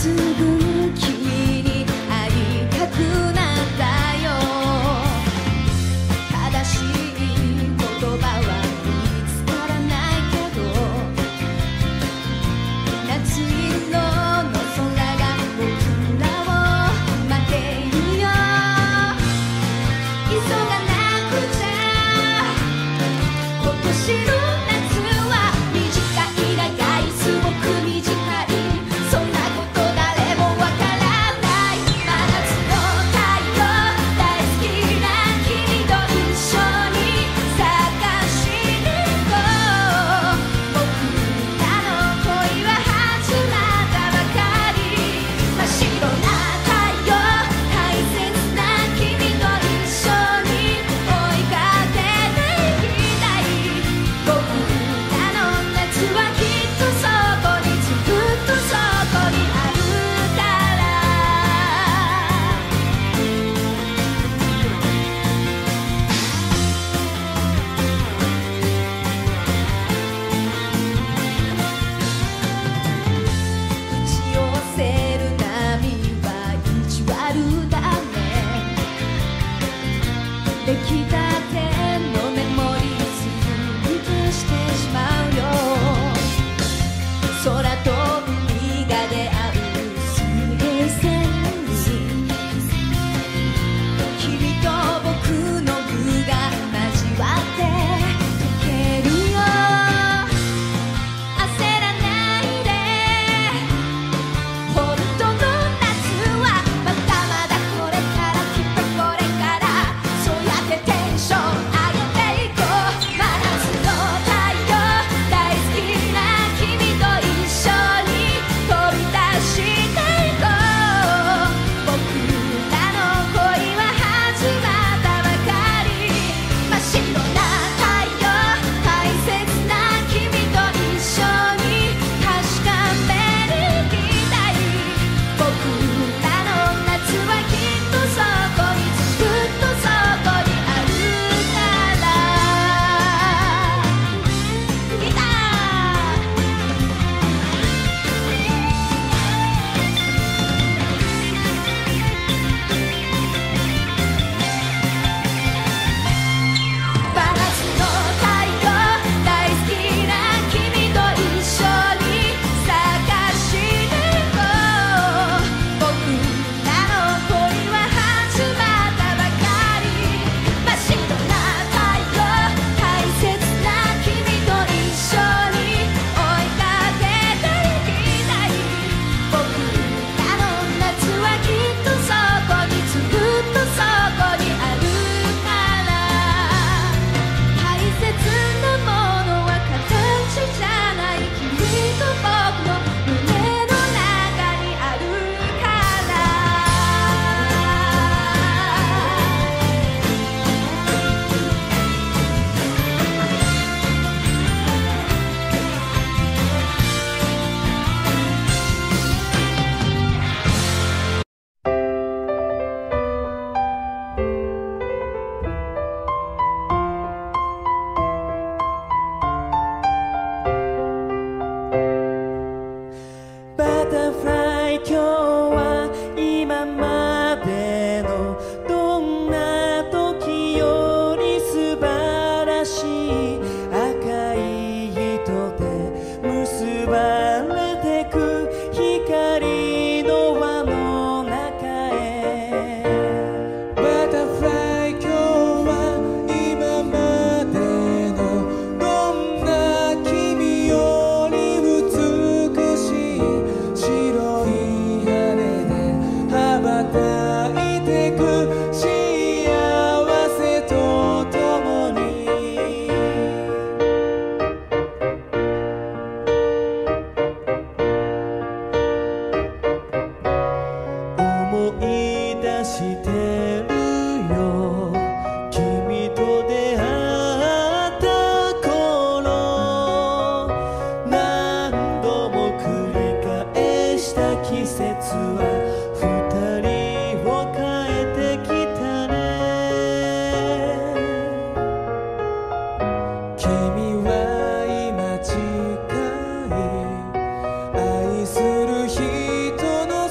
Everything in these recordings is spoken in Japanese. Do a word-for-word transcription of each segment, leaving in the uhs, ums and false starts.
愛する人の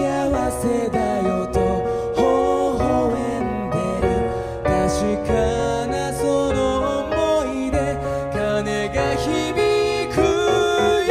せだよと微笑んでる確かなその想いで鐘が響くよ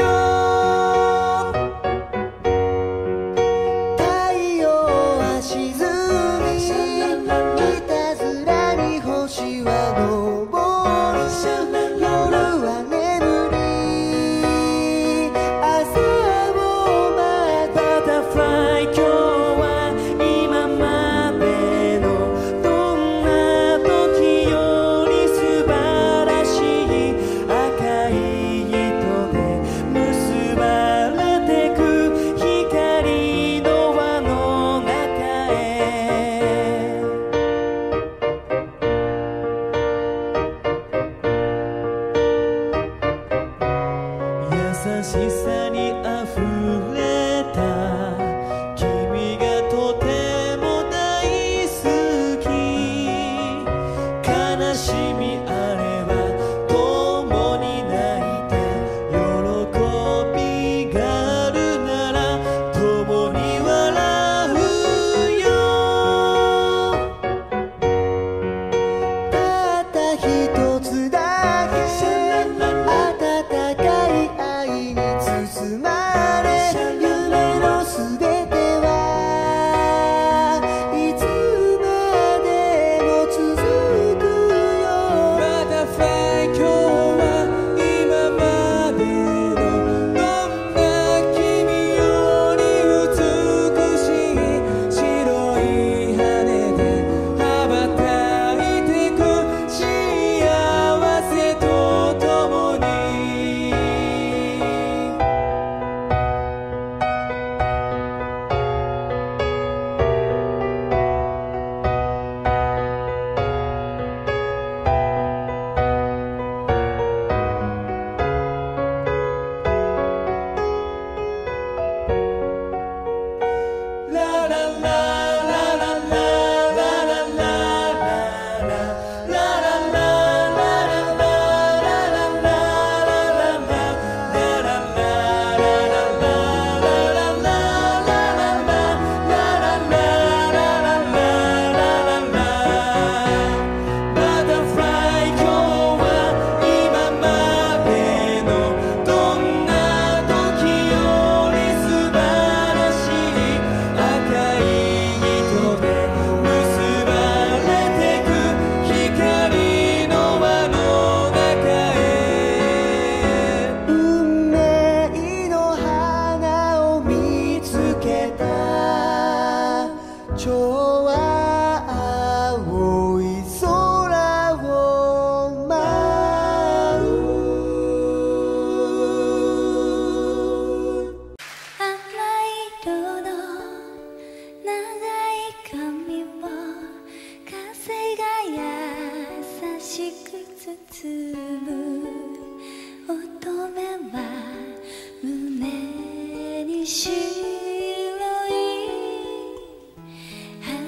太陽は沈みいたずらに星は昇る夜は眠り朝を待つバタフライ今日は今までのどんな時より素晴らしい赤い糸で結ばれてく光の輪の中へ優しさにあふれた君がとても大好き悲しみあれば共に泣いて喜びがあるなら共に笑うよたった一つだけ温かい愛に包まれ夢のすべてはいつまでも続くよバタフライ今日は今までのどんな君より美しい白い羽で羽ばたいてく幸せと共にララララララララバタフライ今日は今までのどんな時より素晴らしい赤い糸で結ばれてく光の輪の中へ運命の花を見つけた超青い空を舞う赤色の長い髪を風が優しく包む乙女は胸に白い花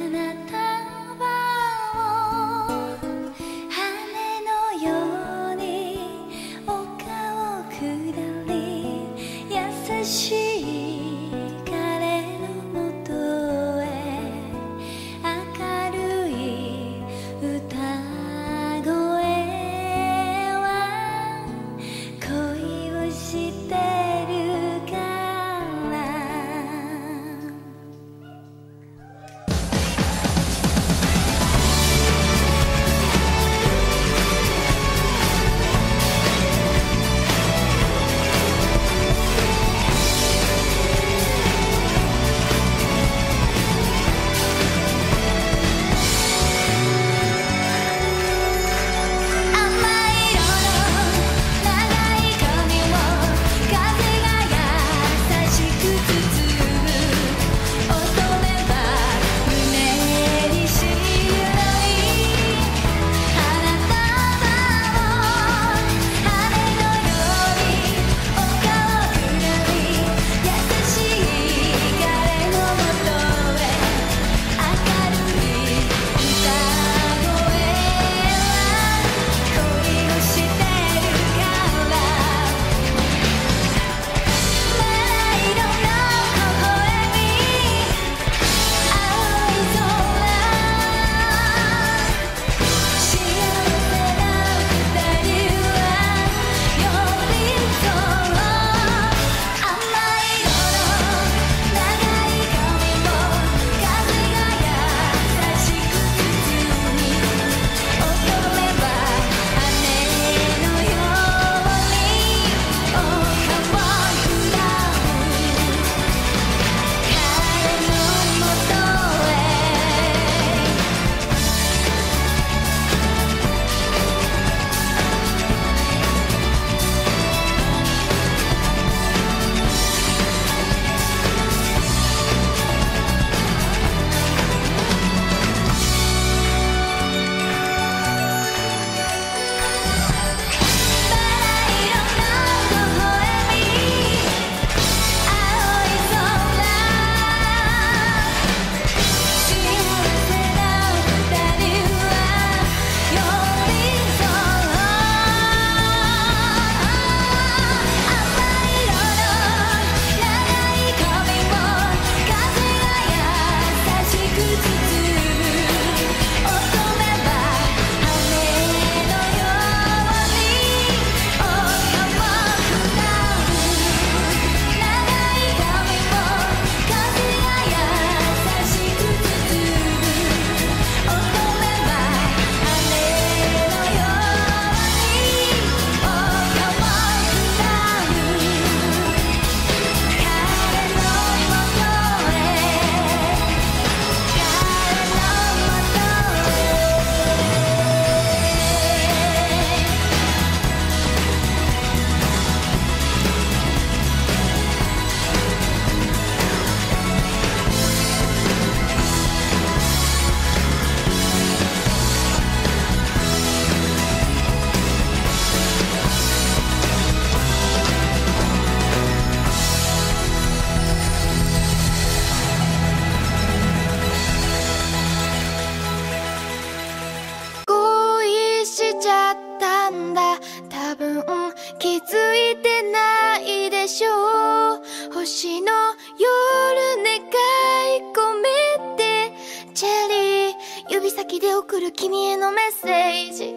送る君へのメッセージ。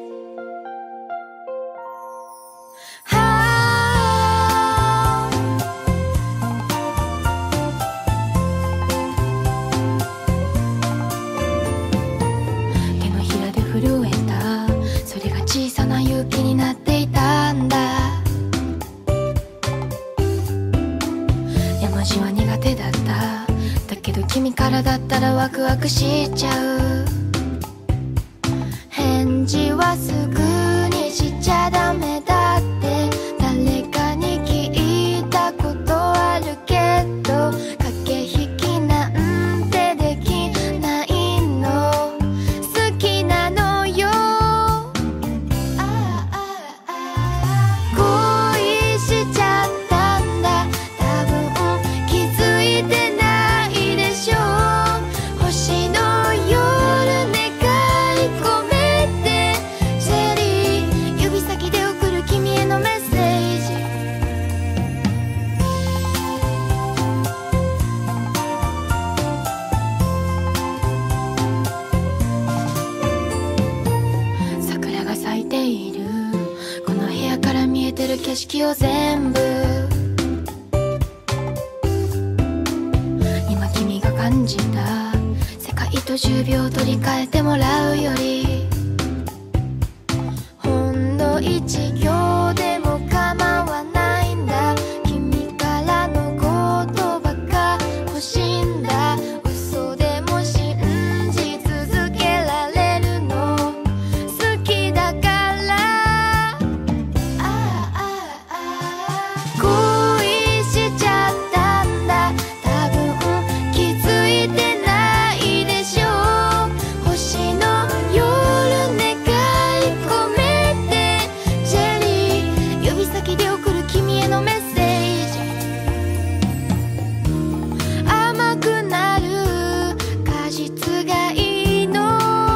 手のひらで震えた、それが小さな勇気になっていたんだ。山路は苦手だった、だけど君からだったらワクワクしちゃう。返事はすぐにしちゃダメだって誰かに聞いたことあるけど、駆け引きなんてできないの、好きなのよ。恋しちゃったんだ、多分気づいてないでしょ。星の夜願い込めてジェリー、指先で送る君へのメッセージ。桜が咲いているこの部屋から見えてる景色を全部、今君が感じた世界とじゅうびょう取り替えてもらうより、ほんの一行でも構わないんだ。君からの言葉が欲しいんだ。嘘でも信じ続けられるの好きだから。恋しちゃったんだ、多分気づいてないでしょ。星の夜願い込めてジェリー、指先で送る君へのメッセージ。甘くなる果実がいいの、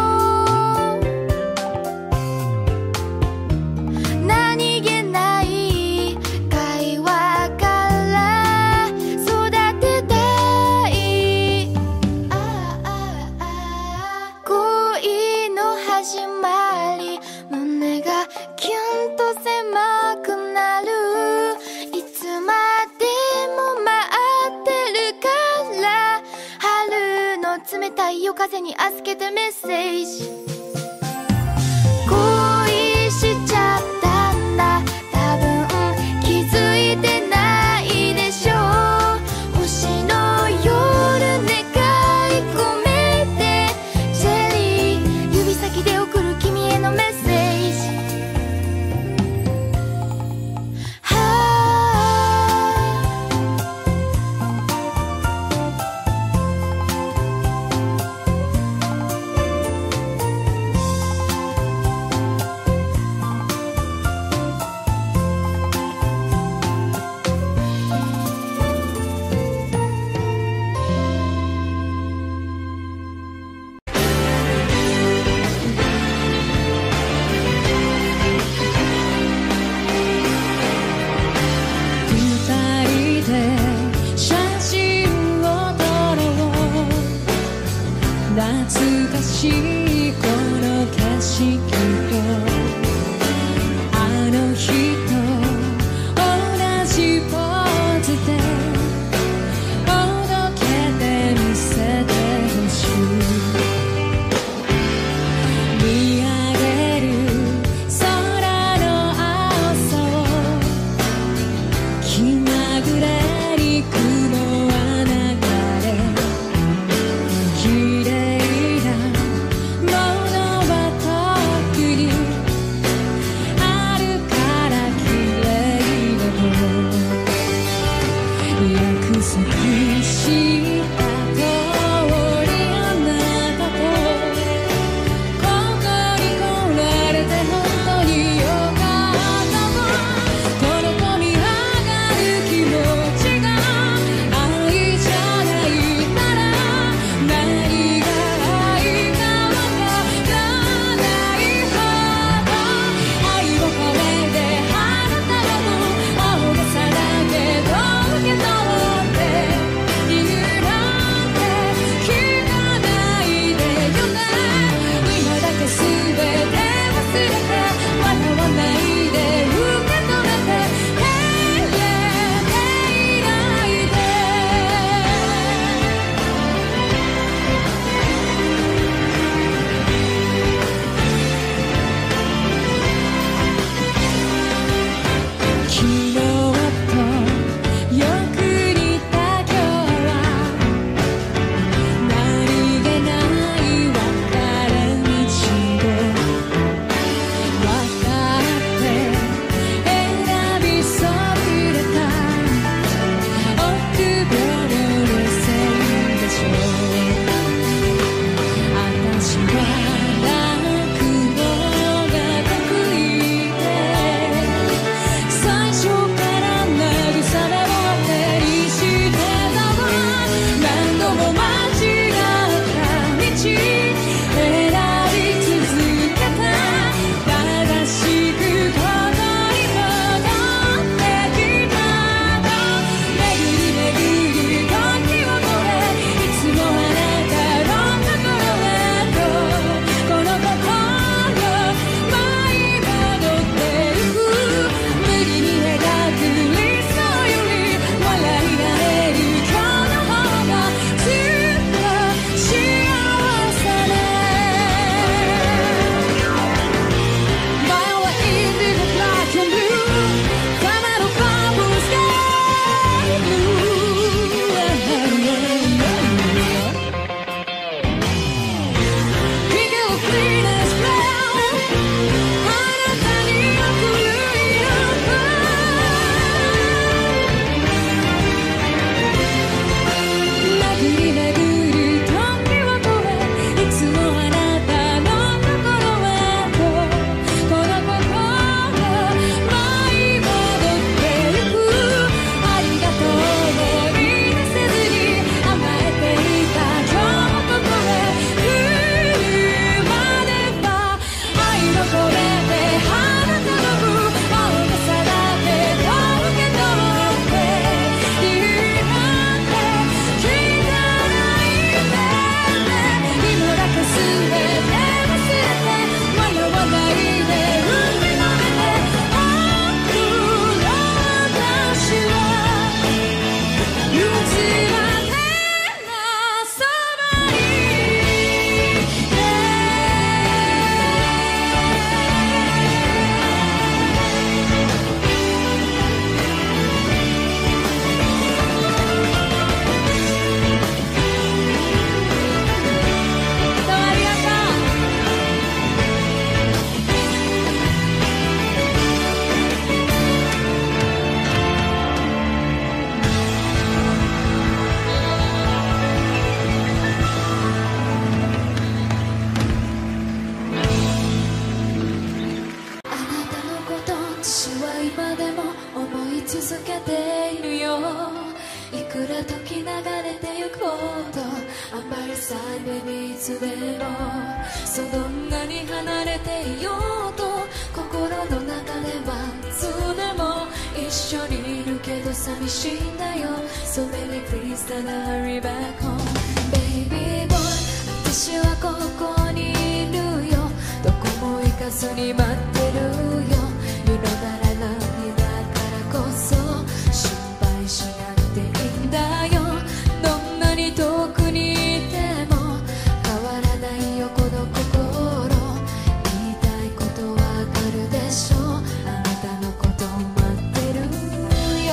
何気ない会話から育てたい。恋の始まり、胸がキュンと狭くなる。いつまでも待ってるから、春の冷たい夜風に預けてメッセージ。恋しちゃったんだ、多分気づいてないでしょ。星の夜願い込めてジェリー、指先で送る君へのメッセージ。は懐かしいこの景色とあの日と同じポーズで届けてみせてほしい。見上げる空の青さを気まぐれに雲は流れ、綺麗なものは特にらとき流れてゆこうとあんまりさえベビーいつでもそうどんなに離れていようと心の中ではいつでも一緒にいるけど寂しいんだよ So baby please don't hurry back home Baby boy 私はここにいるよどこも行かずに待ってるよ You know that I love you だからこそ心配しなくていいんだよどんなに遠くにいても変わらないよこの心言いたいことわかるでしょあなたのこと待ってるよ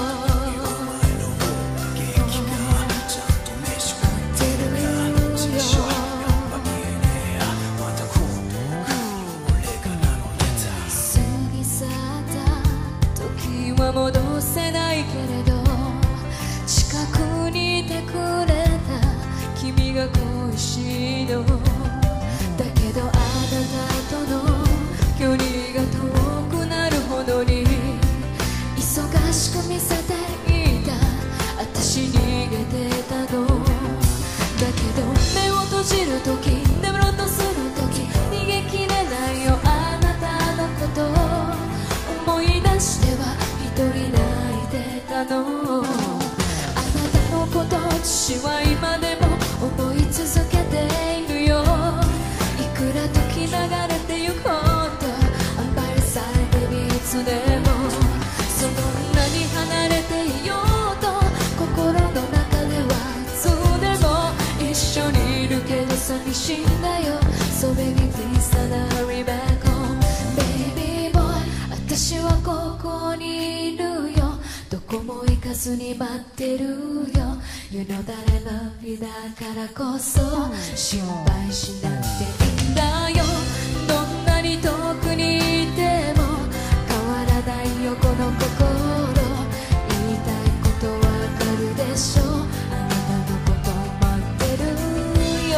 戻せないけれど近くにいてくれた君が恋しいのだけどあなたとの距離が遠くなるほどに忙しく見せていた私逃げてたのだけど目を閉じるとき眠ろうとするとき逃げきれないよあなたのことを思い出しては一人泣いてたのあなたのこと父は今でも思い続けているよいくら時流れてゆこうと I'm by your side baby いつでもそんなに離れていようと心の中ではいつでも一緒にいるけど寂しいんだよ So baby please don't hurry back home Baby boy 私はここにいるよどこも行かずに待ってるよ You know that I love you だからこそ心配しなくていいんだよどんなに遠くにいても変わらないよこの心言いたいことわかるでしょあなたのこと待ってるよ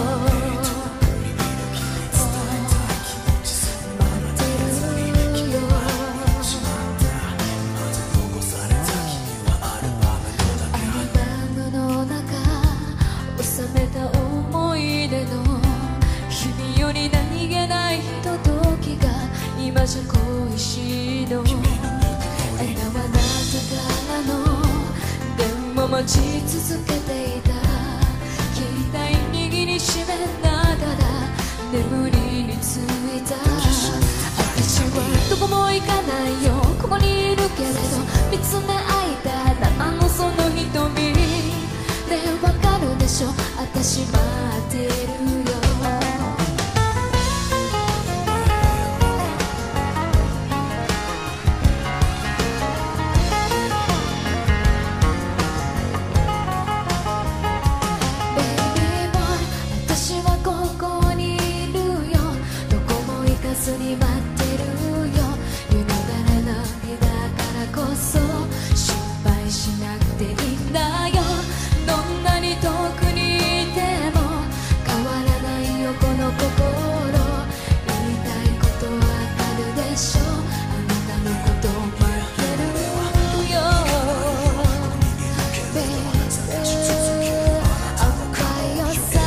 待ってるよ収めた思い出の君より何気ないひとときが今じゃ恋しいのあなたはあなたからの電話待ち続けていた携帯握りしめながら眠りについた私はどこも行かないよここにいるけれど見つめ合いたあのその瞳ねえわかるでしょ私待ってるよBaby boy 私はここにいるよどこも行かずに待ってるよ You know that I love you だからこそ心配しなくていいんだよどんなに遠くにいても変わらないよこの心言いたいことわかるでしょあなたのこと待ってるよ Baby I'm by your side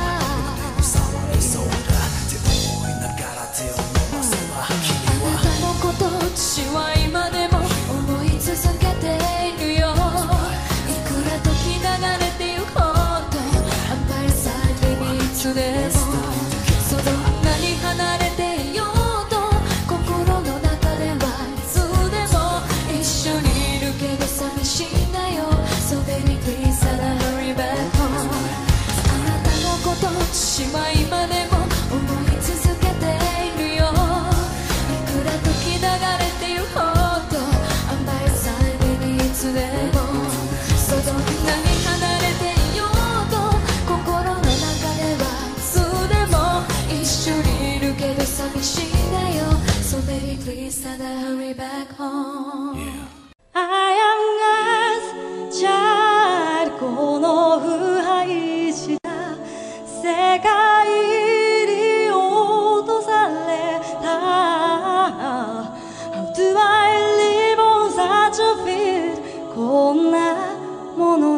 あなたのこと父は今でも思い続けているよ時流れてゆこうとあんまりさ君いつでもそうどんなに離れていようと心の中ではいつでも一緒にいるけど寂しいんだよ So baby please don't hurry back home あなたのこと父は今でも思い続けているよいくら時流れてゆこうとあんまりさ君いつでもどんなに離れていようと心の中ではいつでも一緒にいるけど寂しいんだよ So baby please don't hurry back home、yeah. I am a child この腐敗した世界に落とされた How do I live on such a field こんなもの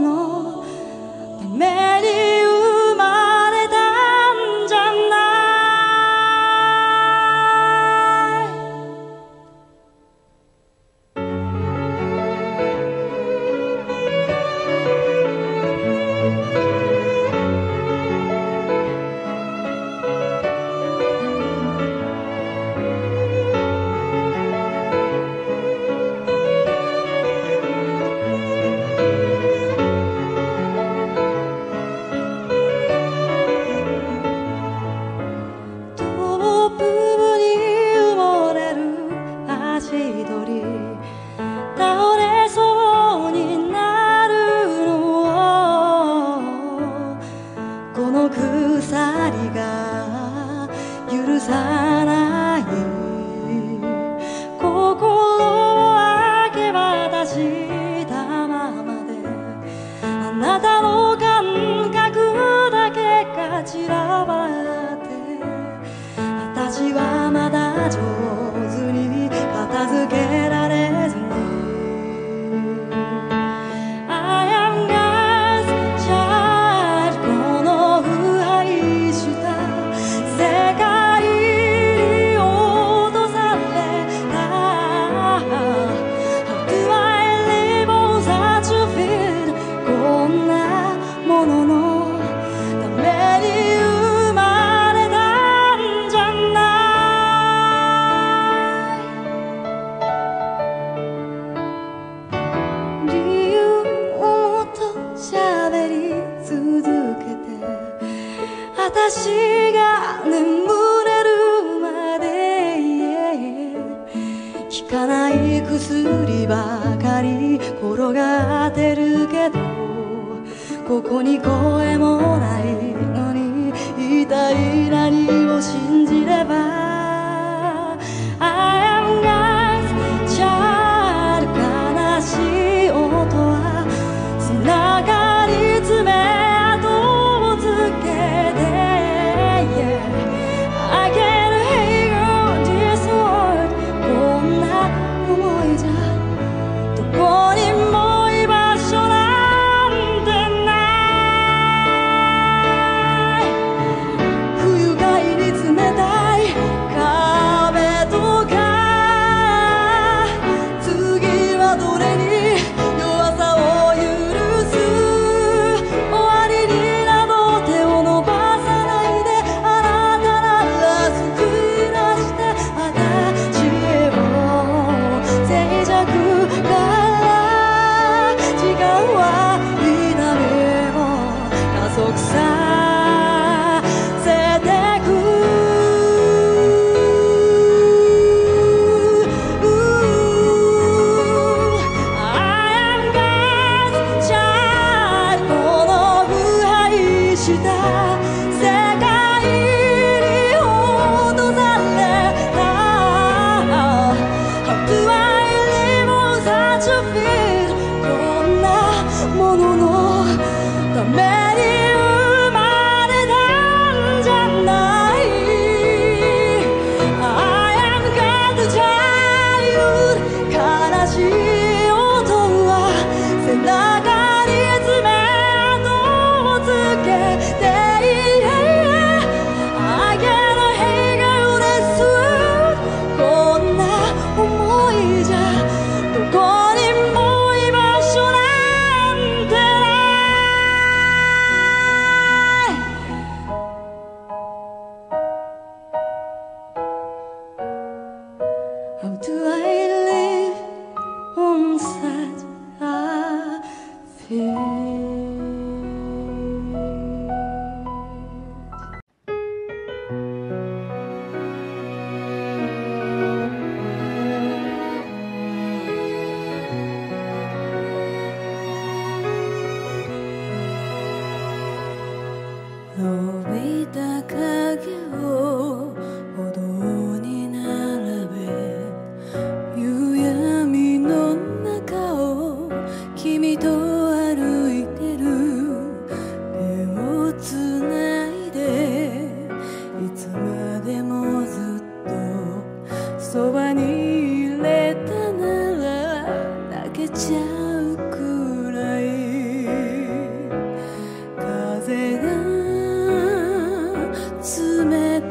の鎖が許さない心を明け渡したままであなたの感覚だけが散らばって私はまだ上手に片付けられずに私が眠れるまで効かない薬ばかり転がってるけどここに声もないのに一体何を信じれば I am God's child 悲しい音は砂がり詰め風が冷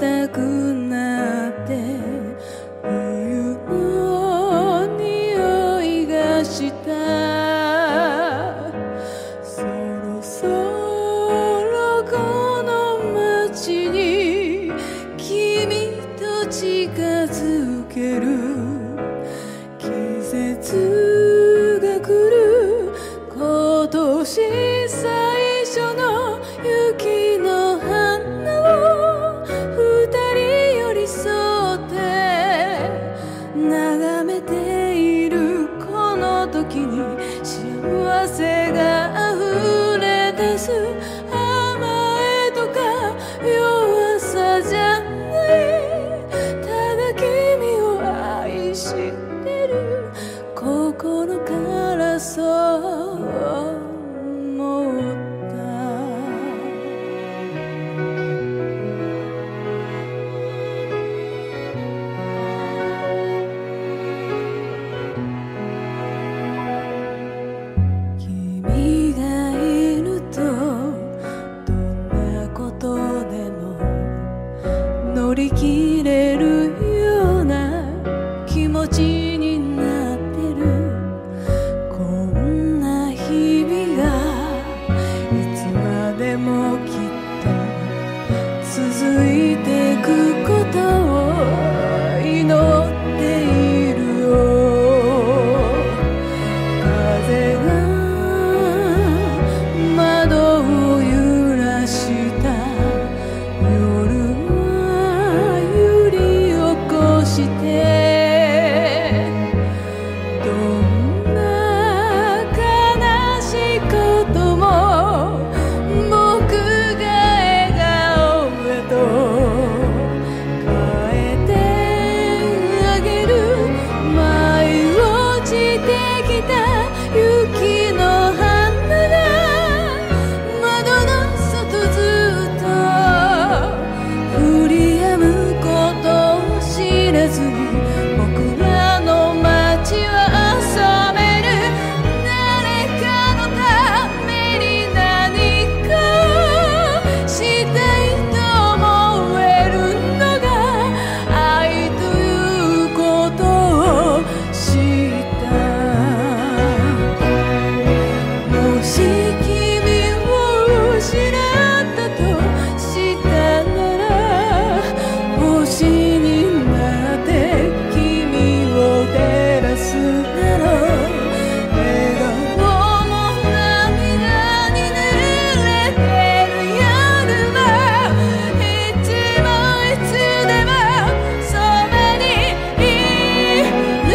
乗り切れるような気持ちになってる。こんな日々がいつまでもきっと続いてくことを祈っているよ。風が窓を揺らした夜は揺り起こしてどんな悲しいことも僕が笑顔へと変えてあげる。舞い落ちてきた雪の花が窓の外ずっと降り止むことを知らずに僕らの街は遊べる。誰かのために何かをしたいと思えるのが愛ということを知った。もし君を失ったとしたなら星になって君を照らすだろう。笑顔も涙に濡れてる夜はいつもいつでもそばにいる。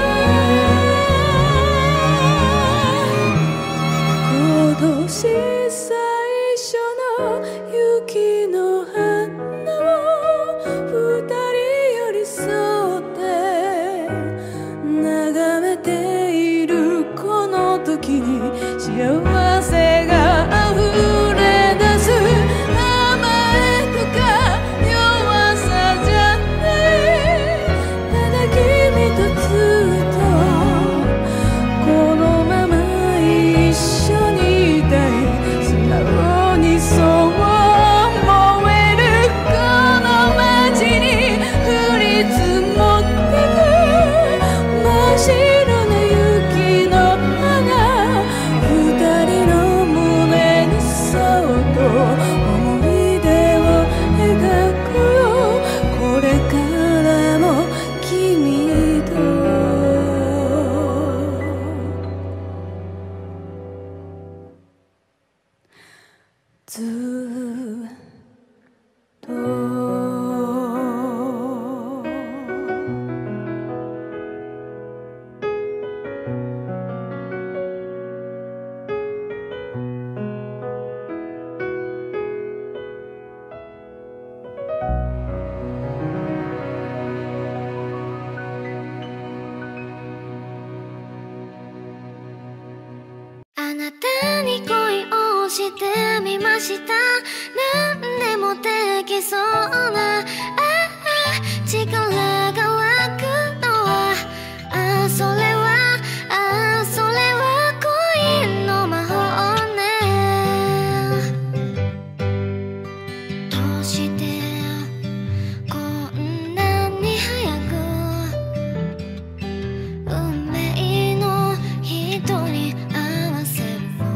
今年最初の雪の花を二人寄り添って眺めているこの時に幸せが溢れ出す。甘えとか弱さじゃない。ただ君とずっとこのまま一緒にいたい。素直にそう思える。この街に降り積もってく真っ白な雪の花。二人の胸にそっと思い出を描くよ。これからも君とずっと。 あなたに恋をしてみました。何でもできそうなああ力が湧くのはああそれはああそれは恋の魔法ね。どうしてこんなに早く運命の人に合わせるの。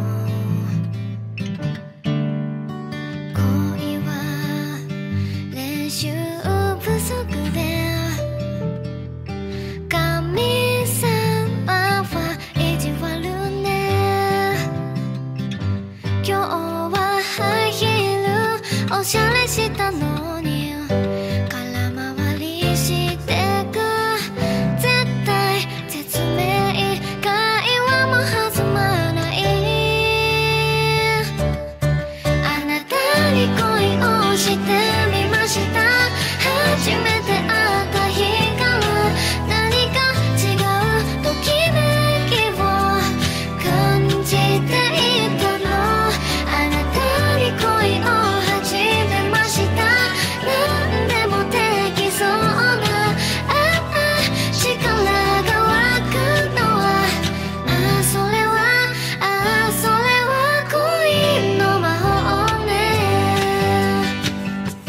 恋は練習不足で神様は意地悪ね。今日はハイヒールおしゃれしたのに空回りしてく。絶対絶命会話も弾まない。あなたに恋をしてみました。初めて会った日から何か違うときめきを感じていたの。あなたに恋を始めました。何でもできそうなああ力が湧くのはああそれはああそれは恋の魔法ね。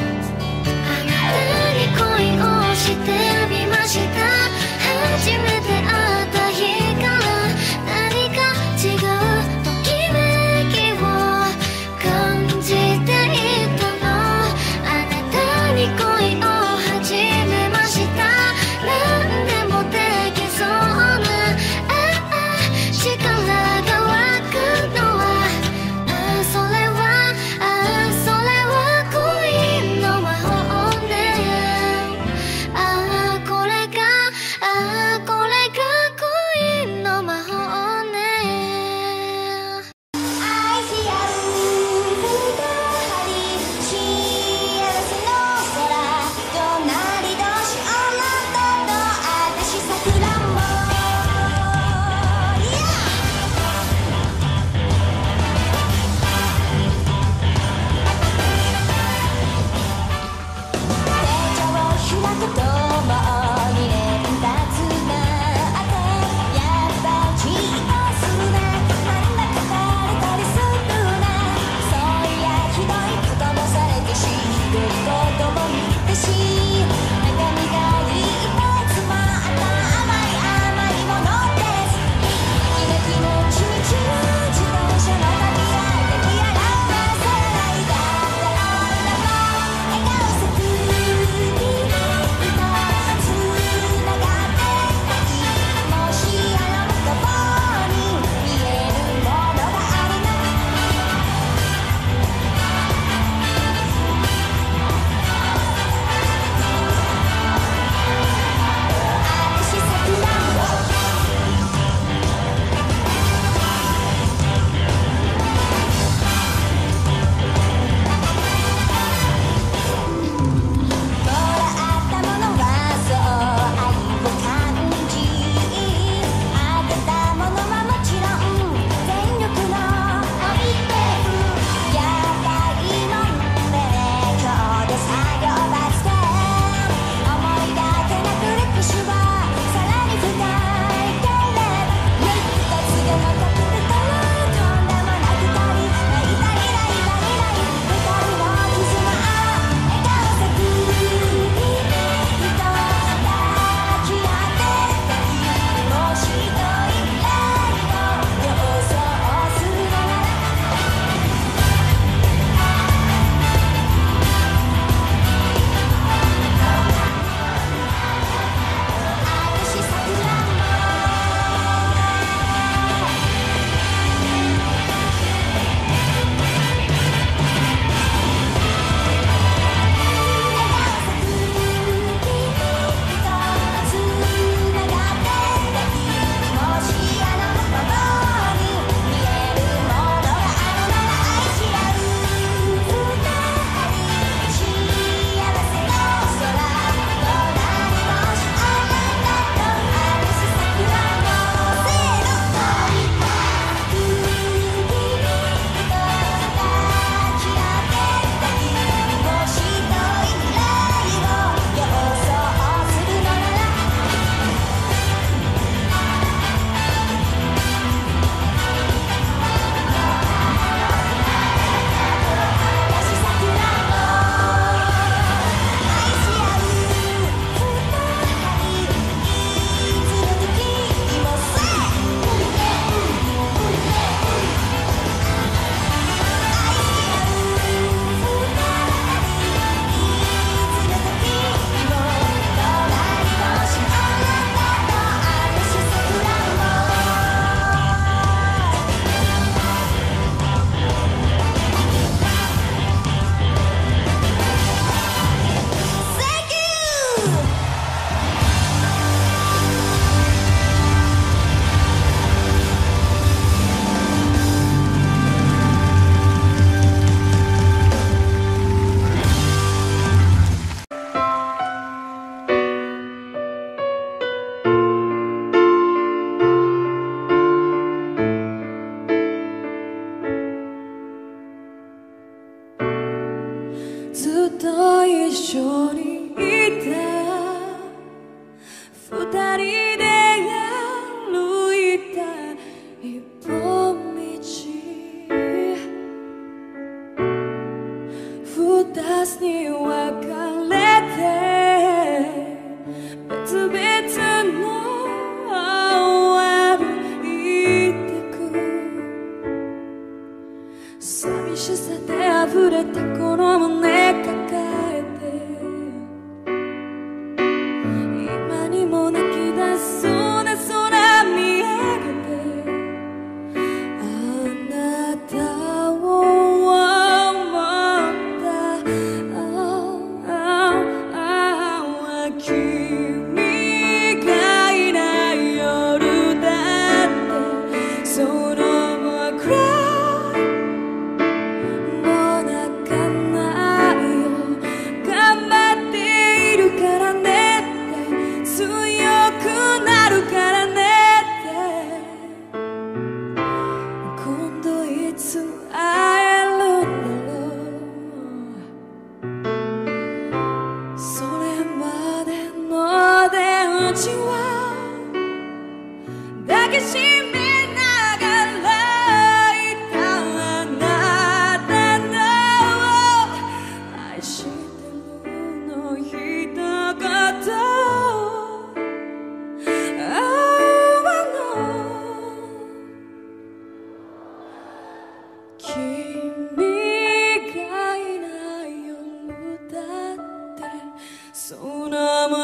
のよ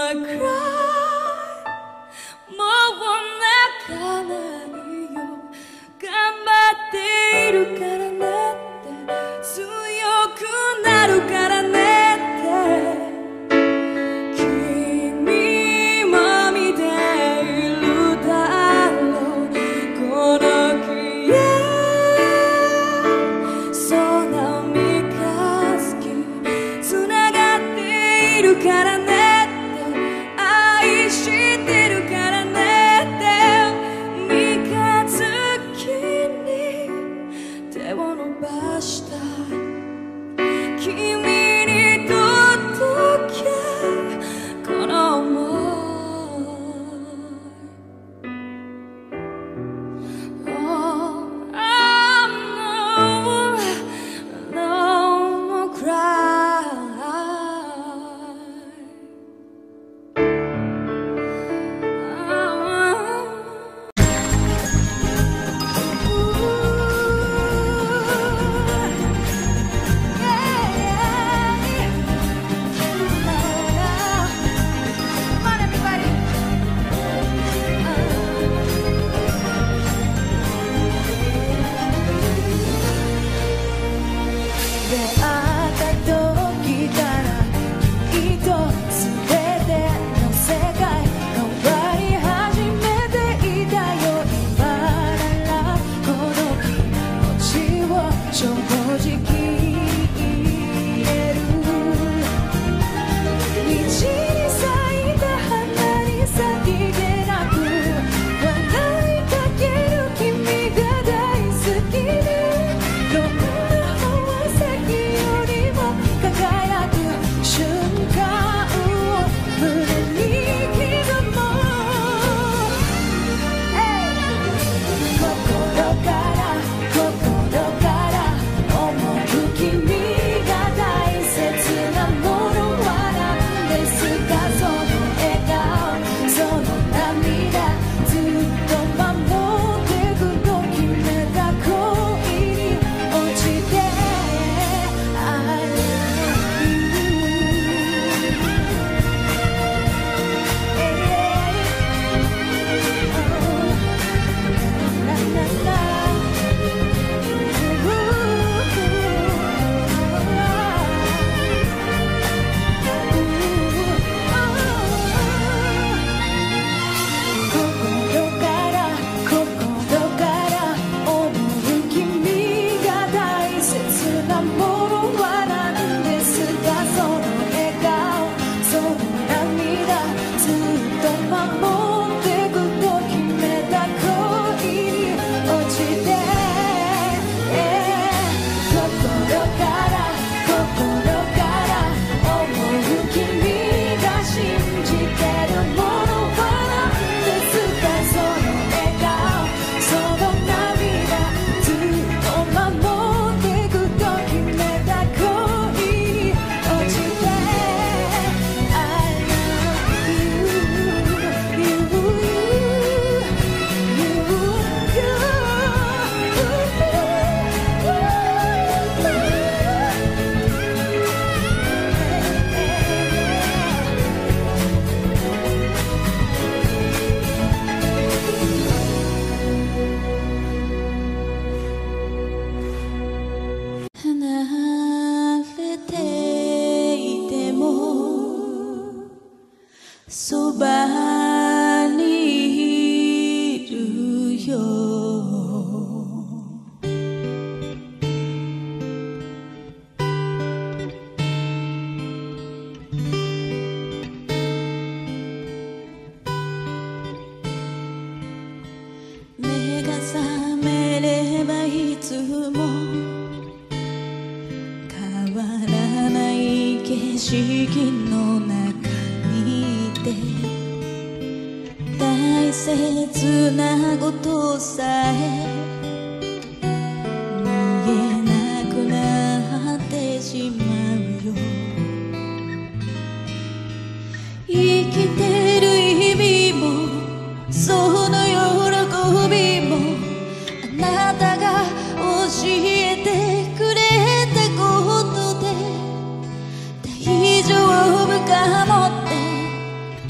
「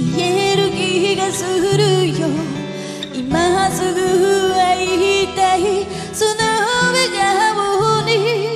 がするよ。今すぐ会いたいその笑顔に。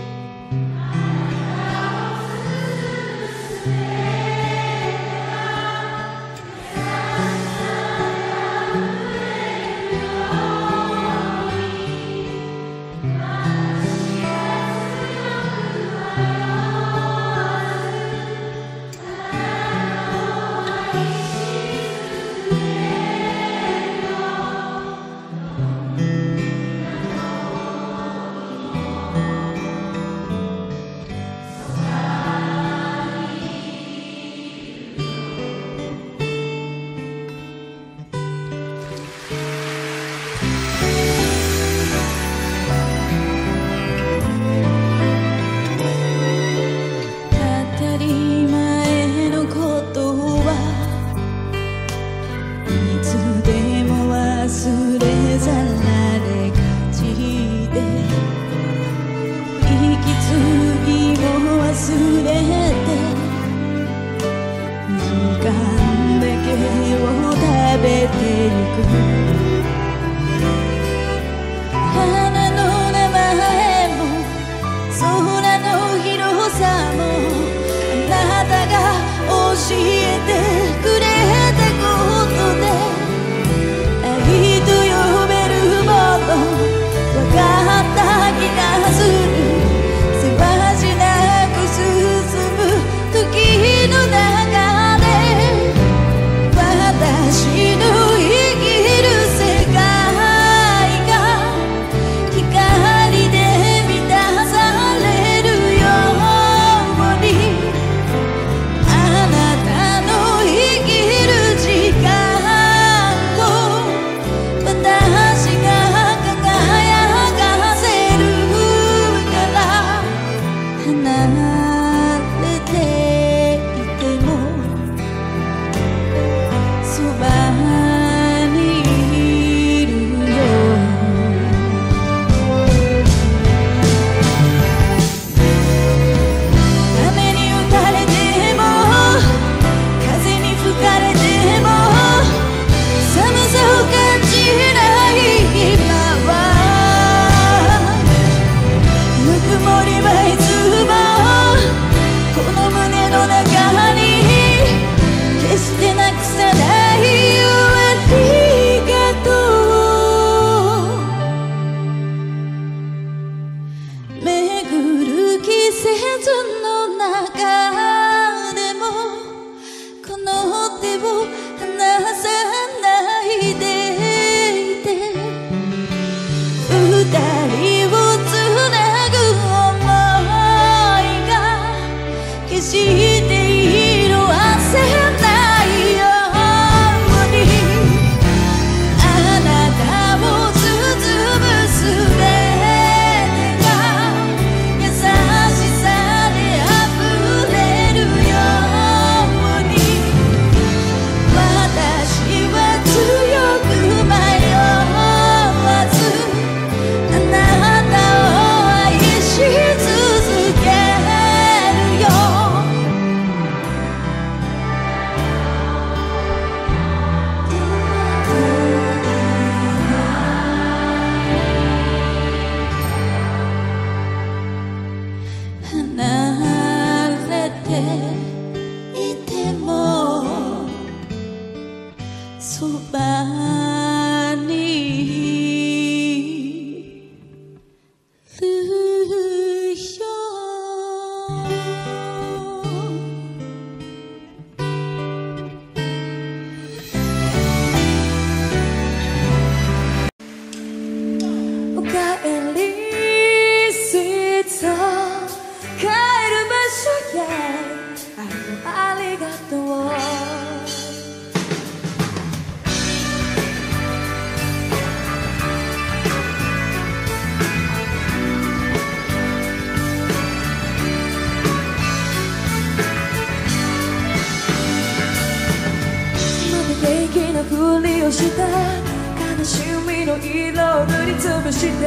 をした悲しみの色を塗りつぶして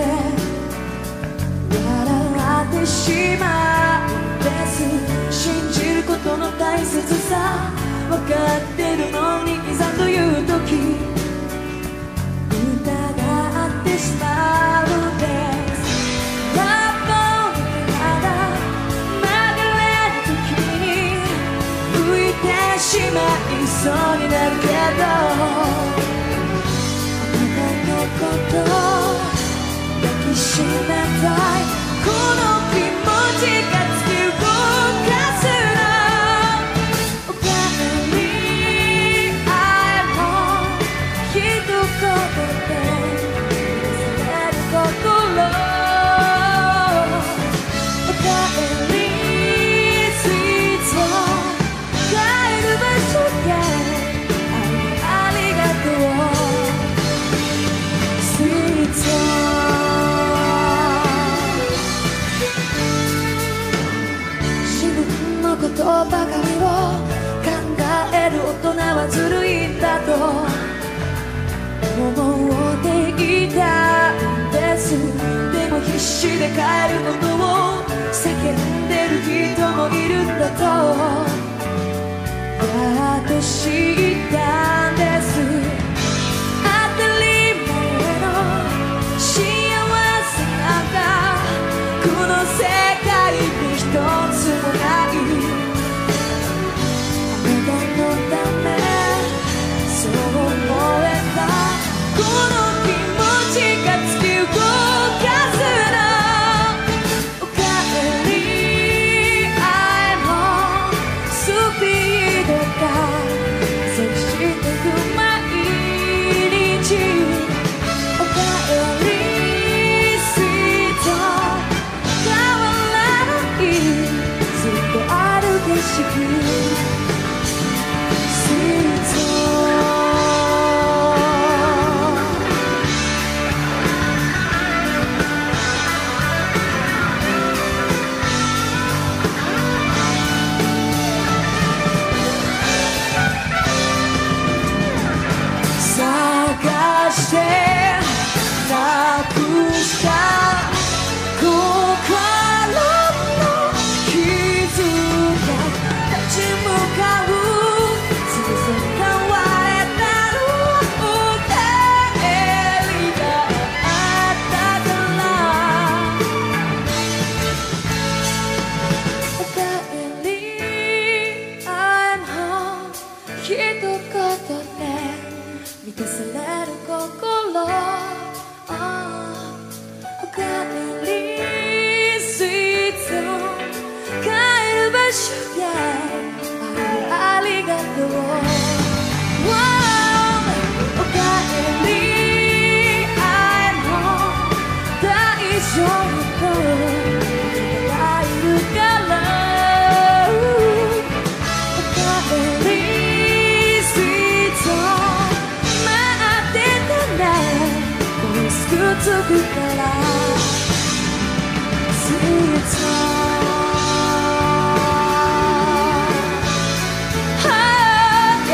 笑ってしまうんです信じることの大切さ分かってるのにいざという時疑ってしまうんです。ラップの体流れる時に浮いてしまいそうになるけど、あなたのこと抱きしめたい、この気持ちが突き動かすの。おかえり I'm home 一言で忘れる心。おかえり Sweet Song 帰る場所へありがとう Sweet Song。ことばかりを考える大人はずるいんだと思っていたんです。でも必死で帰ることを叫んでる人もいるんだとやっと知ったんです。当たり前の幸せなんだ、この世界に一つもない。この気持ちが突き動かすの。おかえり I'm home スピードがそしてく毎日。おかえり Sweet Song 変わらないずっとある景色。なくした心の傷が立ち向かう。すぐそば割れたのはおかえりがあったから。おかえり I'm home 一言で満たされる心。おかえり Sweet Song 帰る場所へありがとう。おかえり I'm home 大丈夫と言えるから。おかえり Sweet Song 待ってたね、もうすぐ着くからSweet Song。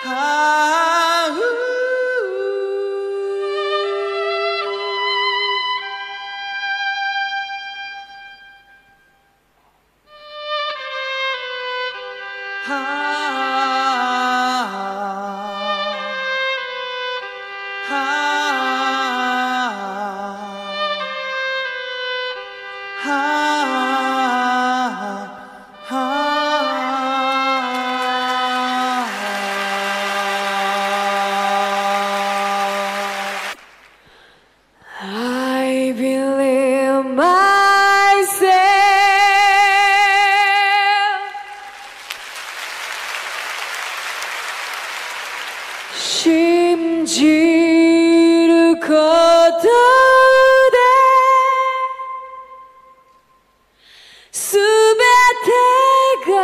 信じることで全てが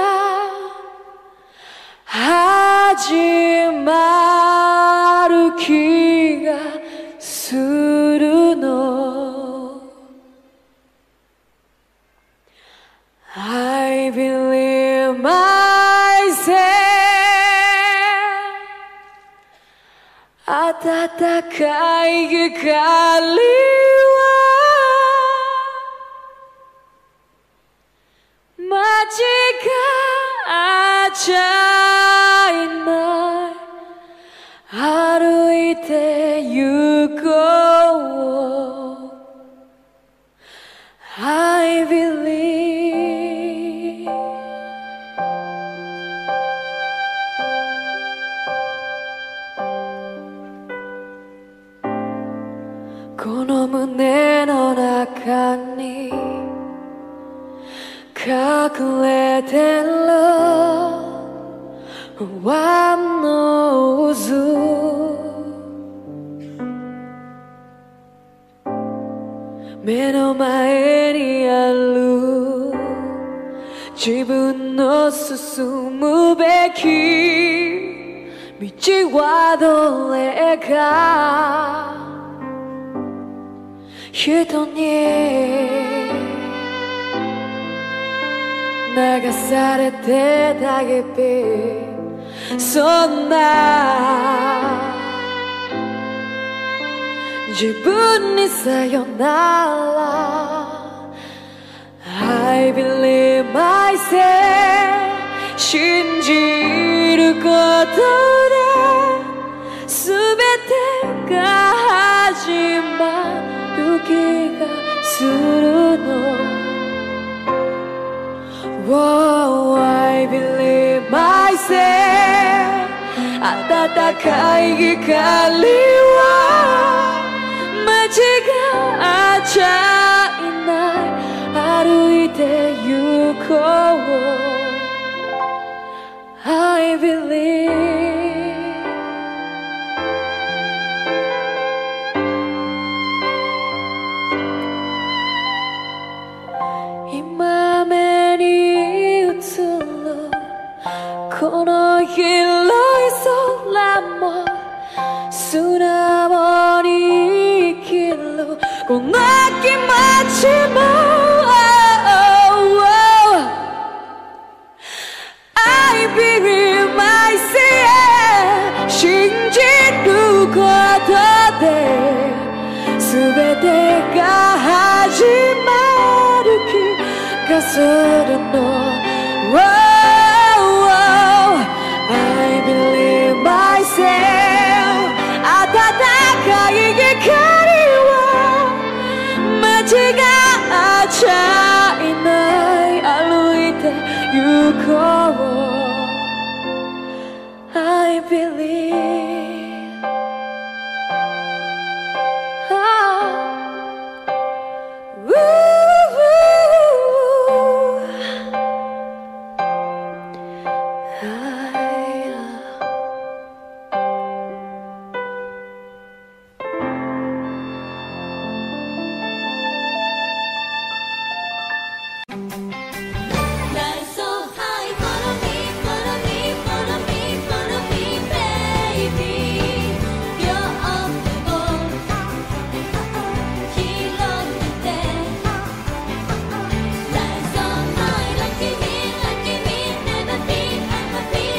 始まる気がするの I believe myself 暖かい光は間違っちゃいない歩いて行こう I believe この胸の中に隠れてる不安の渦目の前にある自分の進むべき道はどれか人に流されてた日々そんな自分にさよなら I believe myself 信じることで全てが始まる気がするのOh, I believe myself 暖かい光は間違っちゃいない歩いて行こう I believe今目に映るこの広い空も素直に生きるこの気持ちも、oh, oh, oh. I believe myself 信じることで全てが始まる気がするの、oh, oh. I believe myself 暖かい光は間違っちゃいない歩いて行こう I believe、oh. Be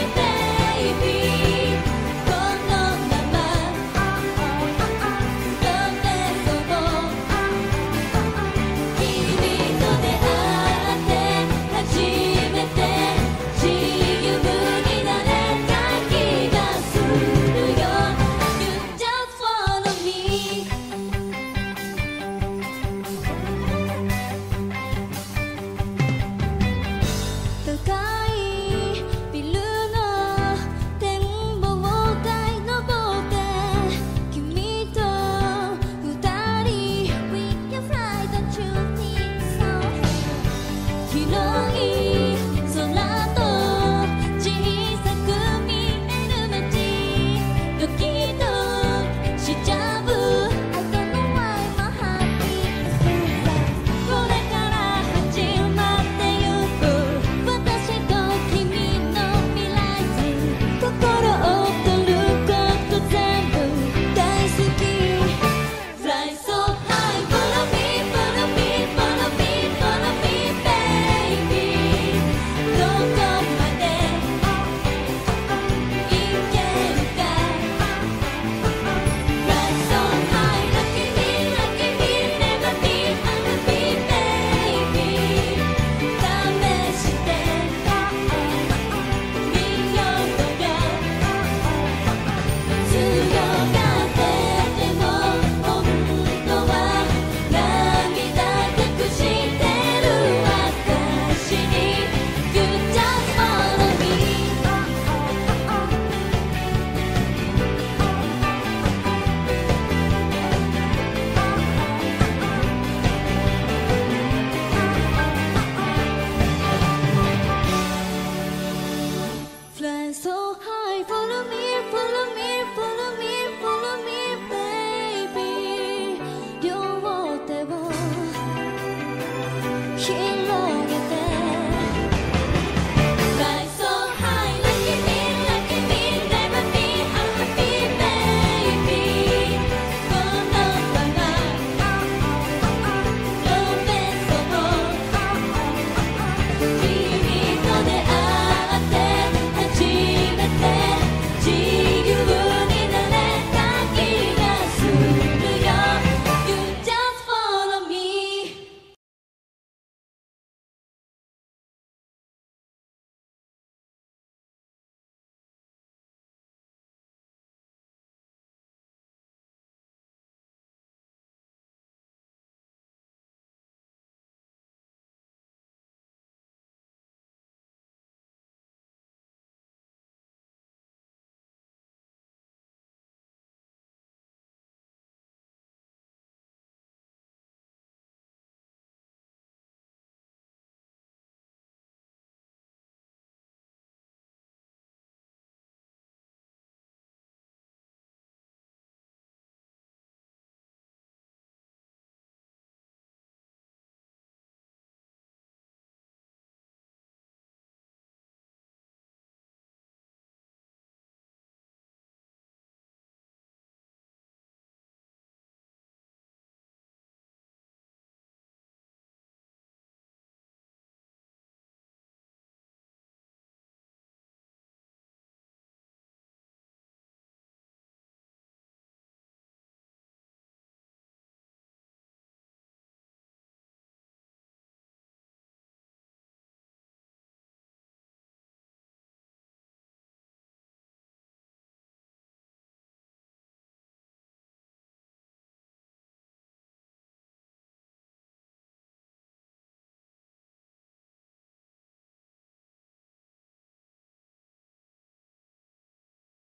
so high follow me follow me